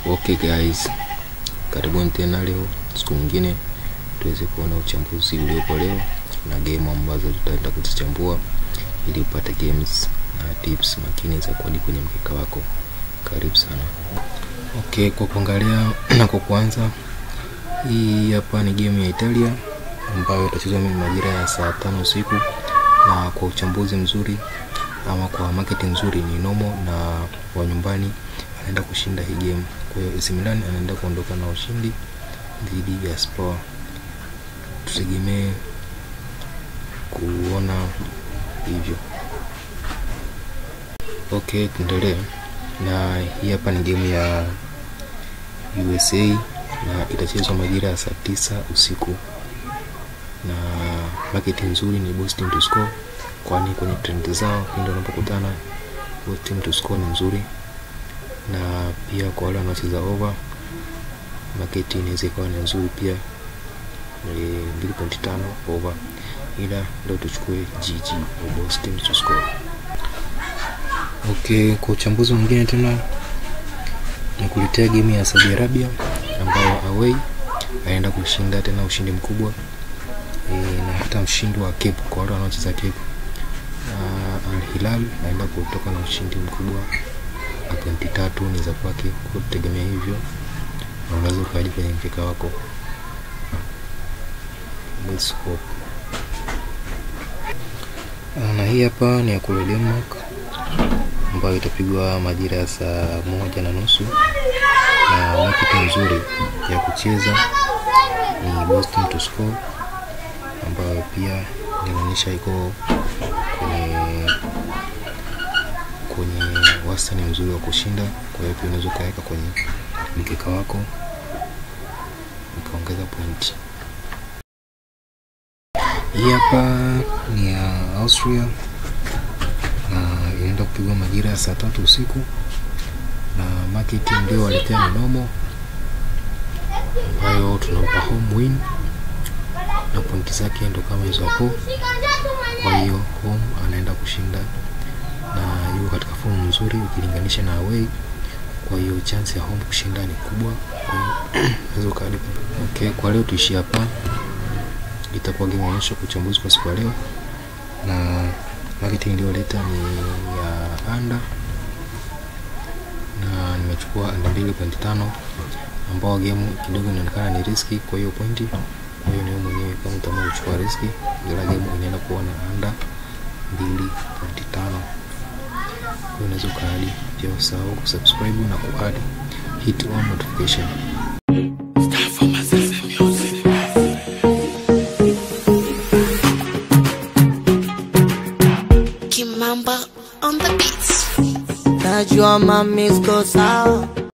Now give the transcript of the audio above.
Okay guys, karibuni tena leo siku nyingine tuweze kuona uchambuzi uliopo leo na game ambazo tutaenda kuzichambua ili upate games na tips makini za kodi kwenye mkeka wako. Karibu sana. Okay, kwa kuangalia na kwa kuanza, hii hapa ni game ya Italia ambayo itachezwa majira ya saa 5 usiku, na kwa uchambuzi mzuri ama kwa marketing nzuri ni Nomo na wa nyumbani anaenda kushinda hii game. Kwa hiyo AC Milan anaenda kuondoka na ushindi dhidi ya Spal. Tutegemee kuona hivyo. Okay, tuendelee. Na hii hapa ni game ya USA na itachezwa majira ya saa 9 usiku. Na marketing nzuri ni both team to score, kwani kwenye trend zao ndio wanapokutana both team to score ni nzuri. Na pia kwa wale wanaocheza over, marketing inaweza kuwa ni nzuri pia, 2.5 over, ila ndio tuchukue GG both teams to score. Okay, kwa uchambuzi mwingine tena nakuletea game ya Saudi Arabia ambayo away anaenda kushinda tena ushindi mkubwa, na hata mshindi wa Cape kwa wale wanaocheza Cape. Al Hilal anaenda kutoka na ushindi mkubwa na pointi 3 ni za kwake, kwa kutegemea hivyo na unaweza ukaji kwenye mkeka wako. Let's hope. Na hii hapa ni ya kule Denmark ambayo itapigwa majira ya saa 1:30, na marketing nzuri ya kucheza ni both team to score, ambayo pia inaonyesha iko kwenye wastani mzuri wa kushinda. Kwa hiyo pia unaweza kaweka kwenye mkeka wako ukaongeza point. Hii hapa ni ya Austria na inaenda kupigwa majira ya saa 3 usiku, na marketing ndio waletea Nomo ambayo tunampa home win na pointi zake ndio kama hizo hapo. Kwa hiyo home anaenda kushinda na yuko katika form nzuri ukilinganisha na away. Kwa hiyo chance ya home kushinda ni kubwa. Kwa hiyo hizo kadi. Okay, kwa leo tuishi hapa. Itakuwa game onyesho kuchambuzi kwa siku leo, na marketing ndio leta ni ya under, na nimechukua under 2.5 ambao game kidogo inaonekana ni risky, kwa hiyo pointi. Kwa hiyo ni mwenyewe kama utaamua kuchukua risky, ila game inaenda kuwa na under 2.5. Unaweza kuadi pia, usahau kusubscribe na kuadi hit on notification. Kimamba on the beats. Najua mami goes out.